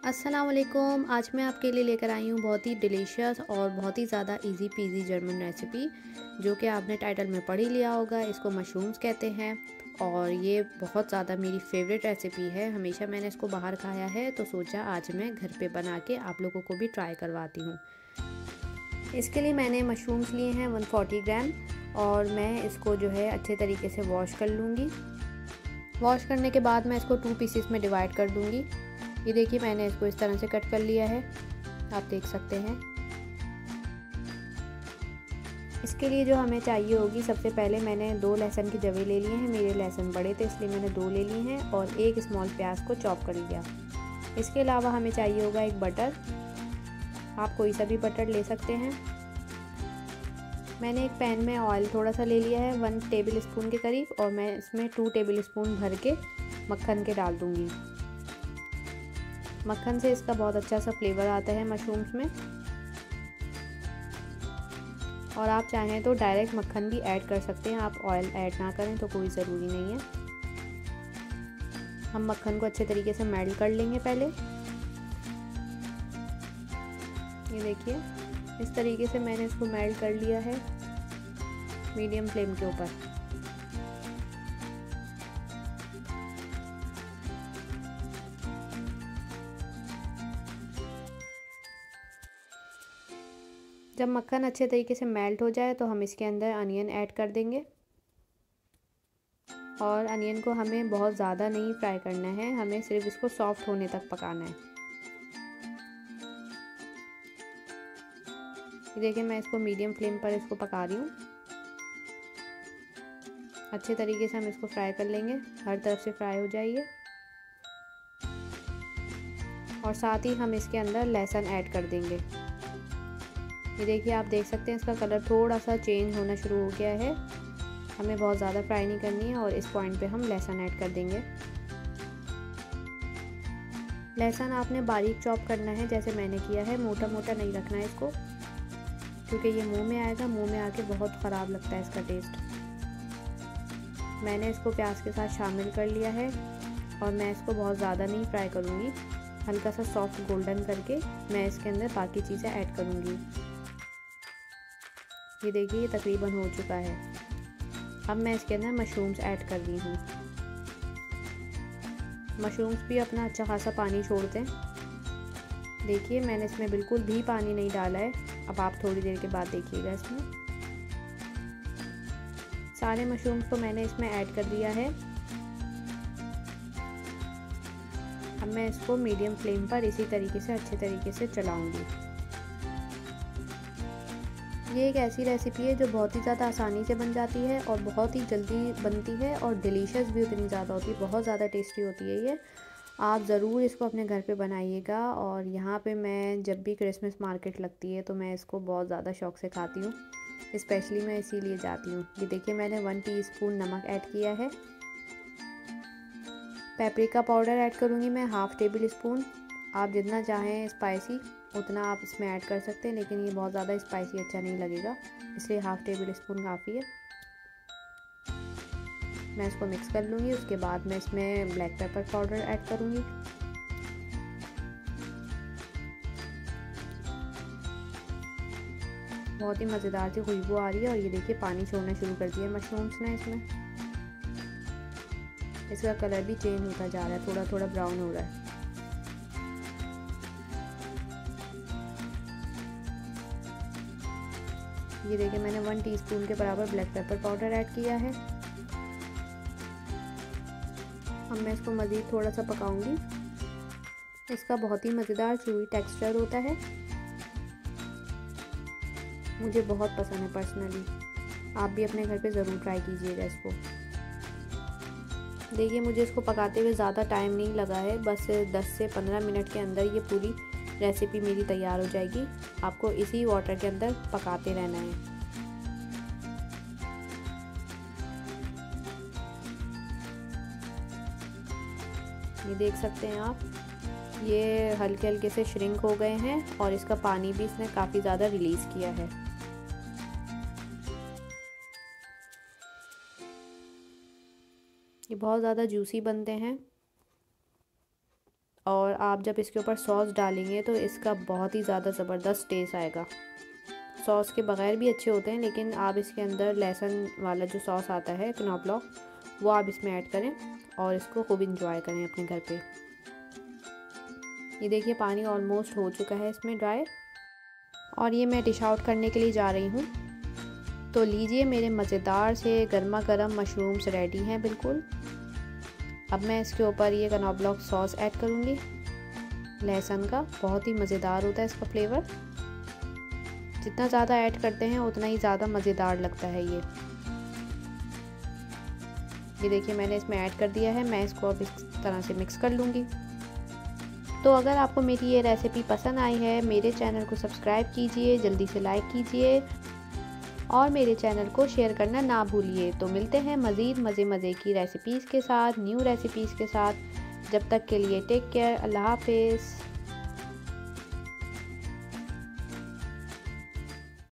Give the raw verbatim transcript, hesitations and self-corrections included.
अस्सलाम वालेकुम। आज मैं आपके लिए लेकर आई हूँ बहुत ही डिलीशियस और बहुत ही ज़्यादा इजी पीजी जर्मन रेसिपी, जो कि आपने टाइटल में पढ़ ही लिया होगा। इसको मशरूम्स कहते हैं और ये बहुत ज़्यादा मेरी फेवरेट रेसिपी है। हमेशा मैंने इसको बाहर खाया है, तो सोचा आज मैं घर पे बना के आप लोगों को भी ट्राई करवाती हूँ। इसके लिए मैंने मशरूम्स लिए हैं एक सौ चालीस ग्राम और मैं इसको जो है अच्छे तरीके से वॉश कर लूँगी। वॉश करने के बाद मैं इसको टू पीसेस में डिवाइड कर दूँगी। ये देखिए, मैंने इसको इस तरह से कट कर लिया है, आप देख सकते हैं। इसके लिए जो हमें चाहिए होगी, सबसे पहले मैंने दो लहसुन की जवे ले लिए हैं। मेरे लहसुन बड़े थे इसलिए मैंने दो ले लिए हैं और एक स्मॉल प्याज को चॉप कर लिया। इसके अलावा हमें चाहिए होगा एक बटर, आप कोई सा भी बटर ले सकते हैं। मैंने एक पैन में ऑयल थोड़ा सा ले लिया है, वन टेबल स्पून के करीब, और मैं इसमें टू टेबल स्पून भर के मक्खन के डाल दूँगी। मक्खन से इसका बहुत अच्छा सा फ्लेवर आता है मशरूम्स में, और आप चाहें तो डायरेक्ट मक्खन भी ऐड कर सकते हैं। आप ऑयल ऐड ना करें तो कोई ज़रूरी नहीं है। हम मक्खन को अच्छे तरीके से मेल्ट कर लेंगे पहले। ये देखिए, इस तरीके से मैंने इसको मेल्ट कर लिया है मीडियम फ्लेम के ऊपर। जब मक्खन अच्छे तरीके से मेल्ट हो जाए तो हम इसके अंदर अनियन ऐड कर देंगे, और अनियन को हमें बहुत ज़्यादा नहीं फ्राई करना है, हमें सिर्फ इसको सॉफ्ट होने तक पकाना है। ये देखिए, मैं इसको मीडियम फ्लेम पर इसको पका रही हूँ। अच्छे तरीके से हम इसको फ्राई कर लेंगे, हर तरफ से फ्राई हो जाइए। और साथ ही हम इसके अंदर लहसुन ऐड कर देंगे। ये देखिए, आप देख सकते हैं इसका कलर थोड़ा सा चेंज होना शुरू हो गया है। हमें बहुत ज़्यादा फ्राई नहीं करनी है, और इस पॉइंट पे हम लहसुन ऐड कर देंगे। लहसुन आपने बारीक चॉप करना है, जैसे मैंने किया है। मोटा मोटा नहीं रखना है इसको, क्योंकि ये मुंह में आएगा, मुंह में आके बहुत ख़राब लगता है इसका टेस्ट। मैंने इसको प्याज के साथ शामिल कर लिया है, और मैं इसको बहुत ज़्यादा नहीं फ्राई करूँगी। हल्का सा सॉफ्ट गोल्डन करके मैं इसके अंदर बाकी चीज़ें ऐड करूँगी। ये देखिए, ये तकरीबन हो चुका है। अब मैं इसके अंदर मशरूम्स ऐड कर रही हूँ। मशरूम्स भी अपना अच्छा खासा पानी छोड़ते हैं। देखिए, मैंने इसमें बिल्कुल भी पानी नहीं डाला है। अब आप थोड़ी देर के बाद देखिएगा, इसमें सारे मशरूम्स को मैंने इसमें ऐड कर दिया है। अब मैं इसको मीडियम फ्लेम पर इसी तरीके से अच्छे तरीके से चलाऊंगी। ये एक ऐसी रेसिपी है जो बहुत ही ज़्यादा आसानी से बन जाती है और बहुत ही जल्दी बनती है, और डिलीशियस भी उतनी ज़्यादा होती है। बहुत ज़्यादा टेस्टी होती है ये। आप ज़रूर इसको अपने घर पे बनाइएगा। और यहाँ पे मैं जब भी क्रिसमस मार्केट लगती है तो मैं इसको बहुत ज़्यादा शौक़ से खाती हूँ, स्पेशली मैं इसीलिए जाती हूँ। ये देखिए, मैंने वन टीस्पून नमक ऐड किया है। पेपरिका पाउडर ऐड करूँगी मैं हाफ़ टेबल स्पून। आप जितना चाहें स्पाइसी उतना आप इसमें ऐड कर सकते हैं, लेकिन ये बहुत ज़्यादा स्पाइसी अच्छा नहीं लगेगा, इसलिए हाफ़ टेबल स्पून काफ़ी है। मैं इसको मिक्स कर लूँगी। उसके बाद मैं इसमें ब्लैक पेपर पाउडर ऐड करूँगी। बहुत ही मज़ेदार सी खुशबू आ रही है, और ये देखिए, पानी छोड़ना शुरू कर दिया मशरूम्स ने इसमें। इसका कलर भी चेंज होता जा रहा है, थोड़ा थोड़ा ब्राउन हो रहा है। ये देखिए, मैंने वन टीस्पून के बराबर ब्लैक पेपर पाउडर ऐड किया है। अब मैं इसको मज़ीद थोड़ा सा पकाऊंगी। इसका बहुत ही मज़ेदार चूई टेक्सचर होता है, मुझे बहुत पसंद है पर्सनली। आप भी अपने घर पे ज़रूर ट्राई कीजिएगा इसको। देखिए, मुझे इसको पकाते हुए ज़्यादा टाइम नहीं लगा है, बस दस से पंद्रह मिनट के अंदर ये पूरी रेसिपी मेरी तैयार हो जाएगी। आपको इसी वाटर के अंदर पकाते रहना है। ये देख सकते हैं आप, ये हल्के हल्के से श्रिंक हो गए हैं, और इसका पानी भी इसने काफ़ी ज़्यादा रिलीज़ किया है। ये बहुत ज़्यादा जूसी बनते हैं, और आप जब इसके ऊपर सॉस डालेंगे तो इसका बहुत ही ज़्यादा ज़बरदस्त टेस्ट आएगा। सॉस के बगैर भी अच्छे होते हैं, लेकिन आप इसके अंदर लहसुन वाला जो सॉस आता है knoblauch, वो आप इसमें ऐड करें और इसको खूब इंजॉय करें अपने घर पे। ये देखिए पानी ऑलमोस्ट हो चुका है इसमें ड्राई, और ये मैं डिश आउट करने के लिए जा रही हूँ। तो लीजिए, मेरे मज़ेदार से गर्मा गर्म मशरूम्स रेडी हैं बिल्कुल। अब मैं इसके ऊपर ये knoblauch सॉस ऐड करूँगी लहसुन का। बहुत ही मज़ेदार होता है इसका फ्लेवर, जितना ज़्यादा ऐड करते हैं उतना ही ज़्यादा मज़ेदार लगता है ये। ये देखिए मैंने इसमें ऐड कर दिया है। मैं इसको अब इस तरह से मिक्स कर लूँगी। तो अगर आपको मेरी ये रेसिपी पसंद आई है, मेरे चैनल को सब्सक्राइब कीजिए, जल्दी से लाइक कीजिए और मेरे चैनल को शेयर करना ना भूलिए। तो मिलते हैं मज़ीद मज़े मज़े की रेसिपीज़ के साथ, न्यू रेसिपीज़ के साथ। जब तक के लिए टेक केयर, अल्लाह हाफिज़।